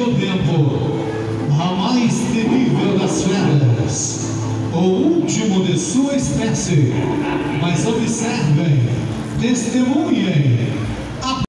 último tempo, a mais temível das feras, o último de sua espécie. Mas observem, testemunhem